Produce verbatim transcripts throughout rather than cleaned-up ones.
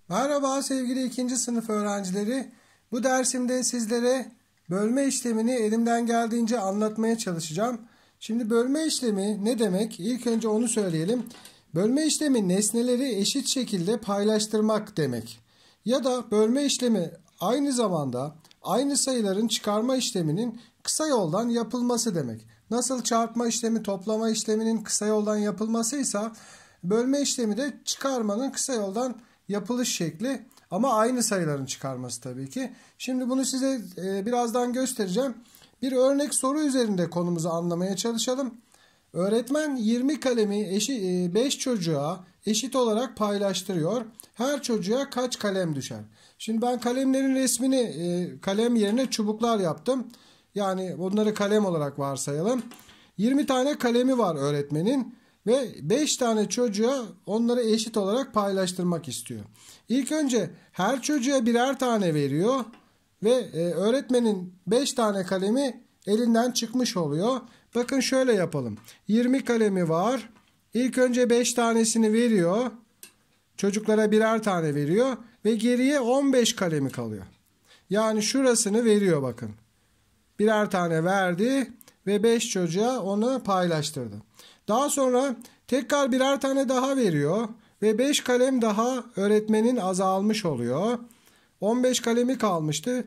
Merhaba sevgili ikinci sınıf öğrencileri. Bu dersimde sizlere bölme işlemini elimden geldiğince anlatmaya çalışacağım. Şimdi bölme işlemi ne demek? İlk önce onu söyleyelim. Bölme işlemi nesneleri eşit şekilde paylaştırmak demek. Ya da bölme işlemi aynı zamanda aynı sayıların çıkarma işleminin kısa yoldan yapılması demek. Nasıl çarpma işlemi toplama işleminin kısa yoldan yapılmasıysa bölme işlemi de çıkarmanın kısa yoldan yapılış şekli, ama aynı sayıların çıkarması tabii ki. Şimdi bunu size e, birazdan göstereceğim. Bir örnek soru üzerinde konumuzu anlamaya çalışalım. Öğretmen yirmi kalemi eşi, e, beş çocuğa eşit olarak paylaştırıyor. Her çocuğa kaç kalem düşer? Şimdi ben kalemlerin resmini e, kalem yerine çubuklar yaptım. Yani bunları kalem olarak varsayalım. yirmi tane kalemi var öğretmenin. Ve beş tane çocuğa onları eşit olarak paylaştırmak istiyor. İlk önce her çocuğa birer tane veriyor ve e, öğretmenin beş tane kalemi elinden çıkmış oluyor. Bakın şöyle yapalım. yirmi kalemi var. İlk önce beş tanesini veriyor. Çocuklara birer tane veriyor ve geriye on beş kalemi kalıyor. Yani şurasını veriyor bakın. Birer tane verdi ve beş çocuğa onu paylaştırdı. Daha sonra tekrar birer tane daha veriyor ve beş kalem daha öğretmenin azalmış oluyor. on beş kalemi kalmıştı.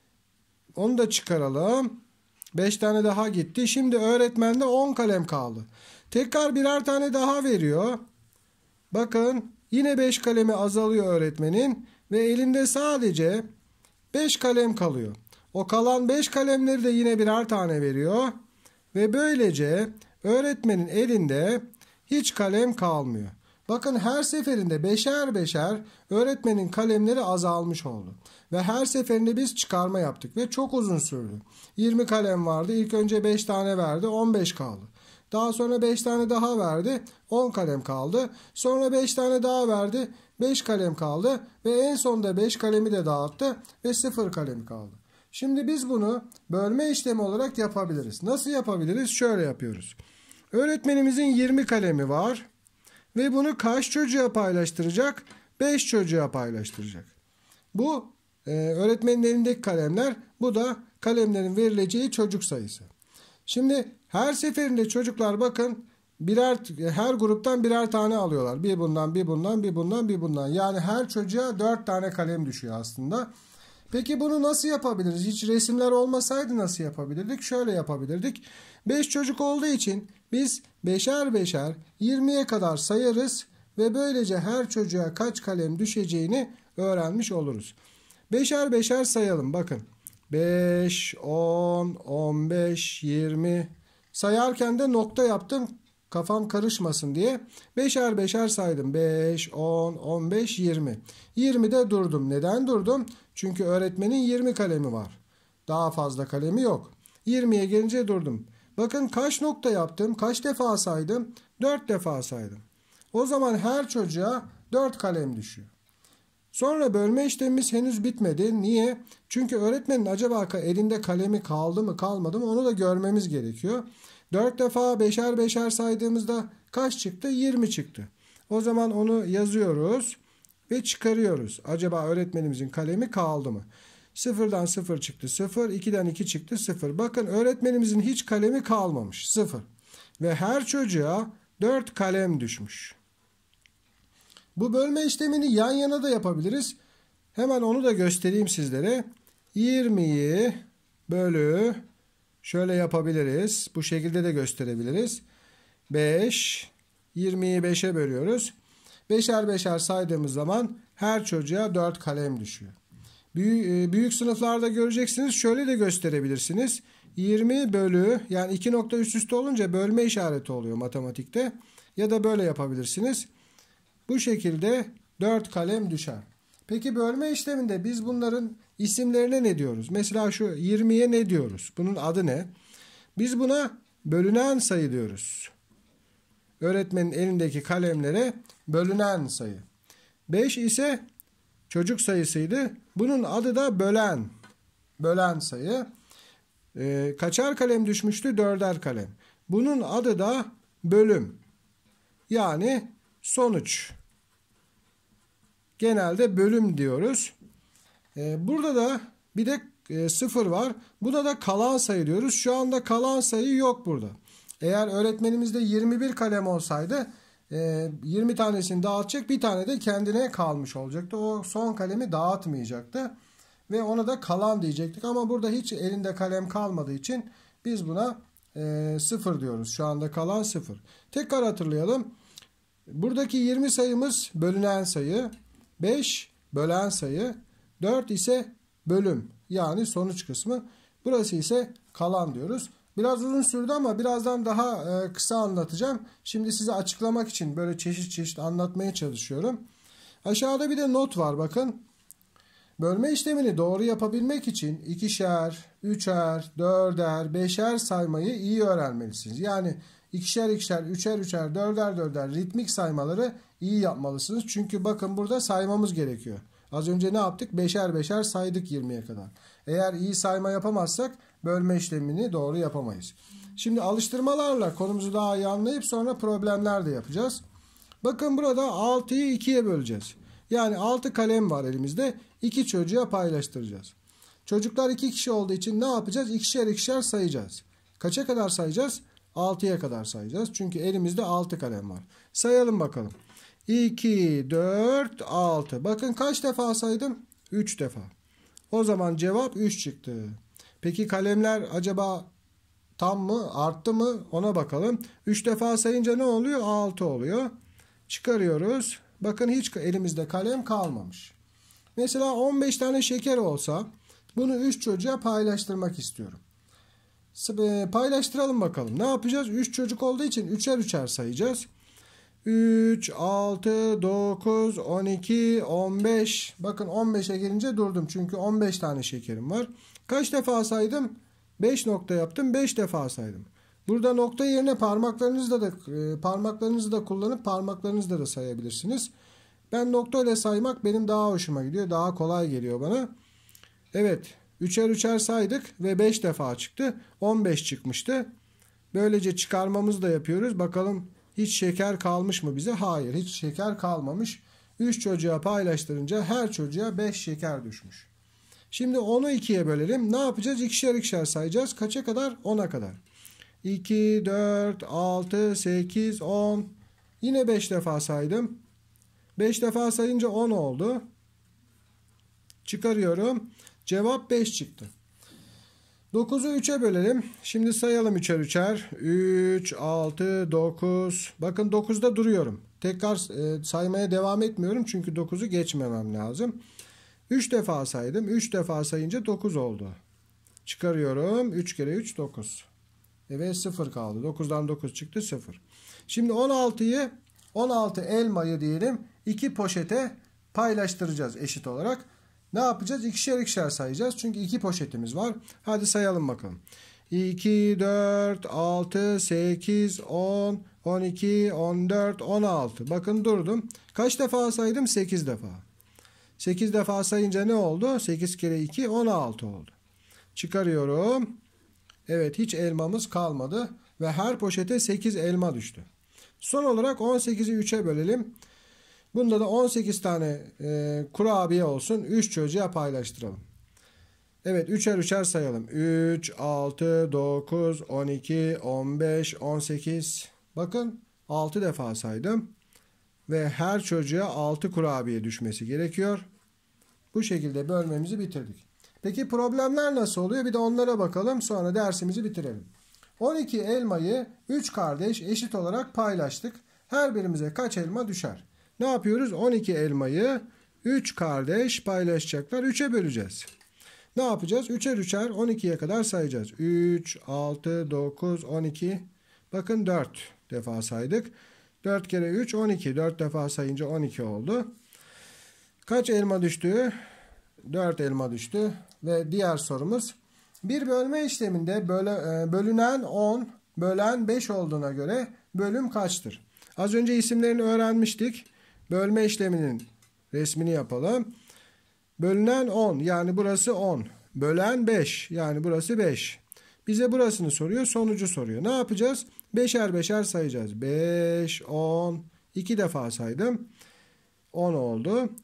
Onu da çıkaralım. beş tane daha gitti. Şimdi öğretmende on kalem kaldı. Tekrar birer tane daha veriyor. Bakın yine beş kalemi azalıyor öğretmenin ve elinde sadece beş kalem kalıyor. O kalan beş kalemleri de yine birer tane veriyor ve böylece öğretmenin elinde hiç kalem kalmıyor. Bakın her seferinde beşer beşer öğretmenin kalemleri azalmış oldu. Ve her seferinde biz çıkarma yaptık ve çok uzun sürdü. yirmi kalem vardı. İlk önce beş tane verdi. on beş kaldı. Daha sonra beş tane daha verdi. on kalem kaldı. Sonra beş tane daha verdi. beş kalem kaldı. Ve en sonunda beş kalemi de dağıttı ve sıfır kalem kaldı. Şimdi biz bunu bölme işlemi olarak yapabiliriz. Nasıl yapabiliriz? Şöyle yapıyoruz. Öğretmenimizin yirmi kalemi var ve bunu kaç çocuğa paylaştıracak? beş çocuğa paylaştıracak. Bu e, öğretmenin elindeki kalemler, bu da kalemlerin verileceği çocuk sayısı. Şimdi her seferinde çocuklar bakın birer, her gruptan birer tane alıyorlar. Bir bundan, bir bundan, bir bundan, bir bundan. Yani her çocuğa dört tane kalem düşüyor aslında. Peki bunu nasıl yapabiliriz? Hiç resimler olmasaydı nasıl yapabilirdik? Şöyle yapabilirdik. beş çocuk olduğu için biz beşer beşer yirmiye kadar sayarız ve böylece her çocuğa kaç kalem düşeceğini öğrenmiş oluruz. Beşer beşer sayalım bakın. beş, on, on beş, yirmi. Sayarken de nokta yaptım kafam karışmasın diye. Beşer beşer saydım. beş, on, on beş, yirmi. yirmide durdum. Neden durdum? Çünkü öğretmenin yirmi kalemi var. Daha fazla kalemi yok. yirmiye gelince durdum. Bakın kaç nokta yaptım? Kaç defa saydım? dört defa saydım. O zaman her çocuğa dört kalem düşüyor. Sonra bölme işlemimiz henüz bitmedi. Niye? Çünkü öğretmenin acaba elinde kalemi kaldı mı kalmadı mı onu da görmemiz gerekiyor. dört defa beşer beşer saydığımızda kaç çıktı? yirmi çıktı. O zaman onu yazıyoruz ve çıkarıyoruz. Acaba öğretmenimizin kalemi kaldı mı? sıfırdan sıfır çıktı sıfır, ikiden iki çıktı sıfır. Bakın öğretmenimizin hiç kalemi kalmamış sıfır. Ve her çocuğa dört kalem düşmüş. Bu bölme işlemini yan yana da yapabiliriz. Hemen onu da göstereyim sizlere. yirmiyi bölü şöyle yapabiliriz. Bu şekilde de gösterebiliriz. beş, yirmiyi beşe bölüyoruz. Beşer beşer saydığımız zaman her çocuğa dört kalem düşüyor. Büyük, büyük sınıflarda göreceksiniz. Şöyle de gösterebilirsiniz. yirmi bölü, yani iki nokta üst üste olunca bölme işareti oluyor matematikte. Ya da böyle yapabilirsiniz. Bu şekilde dört kalem düşer. Peki bölme işleminde biz bunların isimlerine ne diyoruz? Mesela şu yirmiye ne diyoruz? Bunun adı ne? Biz buna bölünen sayı diyoruz. Öğretmenin elindeki kalemlere bölünen sayı. beş ise çocuk sayısıydı. Bunun adı da bölen. Bölen sayı. Ee, kaçar kalem düşmüştü? Dörder kalem. Bunun adı da bölüm. Yani sonuç. genelde bölüm diyoruz. Ee, burada da bir de e, sıfır var. Burada da kalan sayı diyoruz. Şu anda kalan sayı yok burada. Eğer öğretmenimizde yirmi bir kalem olsaydı e, yirmi tanesini dağıtacak, bir tane de kendine kalmış olacaktı. O son kalemi dağıtmayacaktı. Ve ona da kalan diyecektik. Ama burada hiç elinde kalem kalmadığı için biz buna e, sıfır diyoruz. Şu anda kalan sıfır. Tekrar hatırlayalım. Buradaki yirmi sayımız bölünen sayı. beş bölen sayı. dört ise bölüm. Yani sonuç kısmı. Burası ise kalan diyoruz. Biraz uzun sürdü ama birazdan daha e, kısa anlatacağım. Şimdi size açıklamak için böyle çeşit çeşit anlatmaya çalışıyorum. Aşağıda bir de not var bakın. Bölme işlemini doğru yapabilmek için ikişer, üçer, dörder, beşer saymayı iyi öğrenmelisiniz. Yani ikişer ikişer, üçer üçer, dörder dörder ritmik saymaları iyi yapmalısınız. Çünkü bakın burada saymamız gerekiyor. Az önce ne yaptık? Beşer beşer saydık yirmiye kadar. Eğer iyi sayma yapamazsak bölme işlemini doğru yapamayız. Şimdi alıştırmalarla konumuzu daha iyi anlayıp sonra problemler de yapacağız. Bakın burada altıyı ikiye böleceğiz. Yani altı kalem var elimizde. iki çocuğa paylaştıracağız. Çocuklar iki kişi olduğu için ne yapacağız? İkişer ikişer sayacağız. Kaça kadar sayacağız? altıya kadar sayacağız. Çünkü elimizde altı kalem var. Sayalım bakalım. iki, dört, altı. Bakın kaç defa saydım? üç defa. O zaman cevap üç çıktı. Peki kalemler acaba tam mı? Arttı mı? Ona bakalım. üç defa sayınca ne oluyor? altı oluyor. Çıkarıyoruz. Bakın hiç elimizde kalem kalmamış. Mesela on beş tane şeker olsa bunu üç çocuğa paylaştırmak istiyorum. Paylaştıralım bakalım. Ne yapacağız? üç çocuk olduğu için üçer üçer sayacağız. üç, altı, dokuz, on iki, on beş. Bakın on beşe gelince durdum. Çünkü on beş tane şekerim var. Kaç defa saydım? beş nokta yaptım. beş defa saydım. Burada nokta yerine parmaklarınızla da parmaklarınızı da kullanıp parmaklarınızla da sayabilirsiniz. Ben nokta ile saymak benim daha hoşuma gidiyor. Daha kolay geliyor bana. Evet. Üçer üçer saydık ve beş defa çıktı. on beş çıkmıştı. Böylece çıkarmamızı da yapıyoruz. Bakalım hiç şeker kalmış mı bize? Hayır, hiç şeker kalmamış. üç çocuğa paylaştırınca her çocuğa beş şeker düşmüş. Şimdi onu ikiye bölelim. Ne yapacağız? İkişer ikişer sayacağız. Kaça kadar? ona kadar. iki, dört, altı, sekiz, on. Yine beş defa saydım. beş defa sayınca on oldu. Çıkarıyorum. Cevap beş çıktı. dokuzu üçe bölelim. Şimdi sayalım üçer üçer. üç, altı, dokuz. Bakın dokuzda duruyorum. Tekrar e, saymaya devam etmiyorum. Çünkü dokuzu geçmemem lazım. üç defa saydım. üç defa sayınca dokuz oldu. Çıkarıyorum. üç kere üç dokuz. Ve sıfır kaldı. dokuzdan dokuz çıktı sıfır. Şimdi on altıyı on altı elmayı diyelim iki poşete paylaştıracağız eşit olarak. Ne yapacağız? İkişer ikişer sayacağız. Çünkü iki poşetimiz var. Hadi sayalım bakalım. iki, dört, altı, sekiz, on, on iki, on dört, on altı. Bakın durdum. Kaç defa saydım? sekiz defa. sekiz defa sayınca ne oldu? sekiz kere iki on altı oldu. Çıkarıyorum. Evet, hiç elmamız kalmadı. Ve her poşete sekiz elma düştü. Son olarak on sekizi üçe bölelim. Bunda da on sekiz tane e, kurabiye olsun. üç çocuğa paylaştıralım. Evet, üçer üçer sayalım. üç, altı, dokuz, on iki, on beş, on sekiz. Bakın altı defa saydım. Ve her çocuğa altı kurabiye düşmesi gerekiyor. Bu şekilde bölmemizi bitirdik. Peki problemler nasıl oluyor? Bir de onlara bakalım. Sonra dersimizi bitirelim. on iki elmayı üç kardeş eşit olarak paylaştık. Her birimize kaç elma düşer? Ne yapıyoruz? on iki elmayı üç kardeş paylaşacaklar. üçe böleceğiz. Ne yapacağız? üçer üçer on ikiye kadar sayacağız. üç, altı, dokuz, on iki. Bakın dört defa saydık. dört kere üç on iki. dört defa sayınca on iki oldu. Kaç elma düştü? dört elma düştü. Ve diğer sorumuz. Bir bölme işleminde böle, bölünen on, bölen beş olduğuna göre bölüm kaçtır? Az önce isimlerini öğrenmiştik. Bölme işleminin resmini yapalım. Bölünen on, yani burası on. Bölen beş, yani burası beş. Bize burasını soruyor, sonucu soruyor. Ne yapacağız? Beşer beşer sayacağız. beş, on, iki defa saydım. on oldu.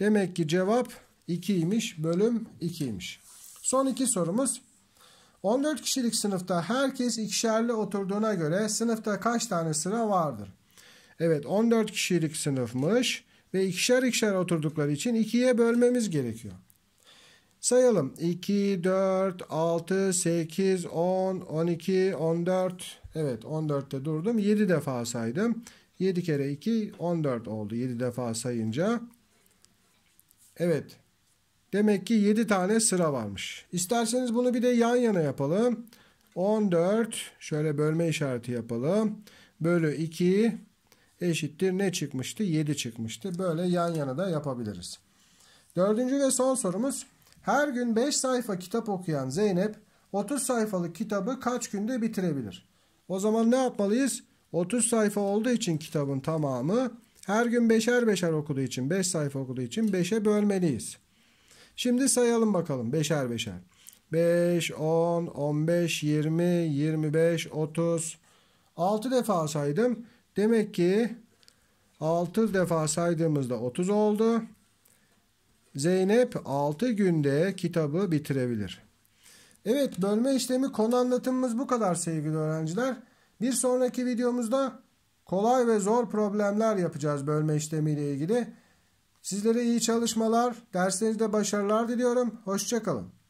Demek ki cevap ikiymiş. Bölüm ikiymiş. Son iki sorumuz. on dört kişilik sınıfta herkes ikişerli oturduğuna göre sınıfta kaç tane sıra vardır? Evet, on dört kişilik sınıfmış ve ikişer ikişer oturdukları için ikiye bölmemiz gerekiyor. Sayalım. iki, dört, altı, sekiz, on, on iki, on dört. Evet, on dörtte durdum. yedi defa saydım. yedi kere iki, on dört oldu. yedi defa sayınca. Evet. Demek ki yedi tane sıra varmış. İsterseniz bunu bir de yan yana yapalım. on dört, şöyle bölme işareti yapalım. Bölü iki eşittir ne çıkmıştı? yedi çıkmıştı. Böyle yan yana da yapabiliriz. Dördüncü ve son sorumuz. Her gün beş sayfa kitap okuyan Zeynep otuz sayfalık kitabı kaç günde bitirebilir? O zaman ne yapmalıyız? otuz sayfa olduğu için kitabın tamamı, her gün beşer beşer okuduğu için, beş sayfa okuduğu için beşe bölmeliyiz. Şimdi sayalım bakalım beşer beşer. beş, on, on beş, yirmi, yirmi beş, otuz. altı defa saydım. Demek ki altı defa saydığımızda otuz oldu. Zeynep altı günde kitabı bitirebilir. Evet, bölme işlemi konu anlatımımız bu kadar sevgili öğrenciler. Bir sonraki videomuzda kolay ve zor problemler yapacağız bölme işlemiyle ilgili. Sizlere iyi çalışmalar, derslerinizde başarılar diliyorum. Hoşça kalın.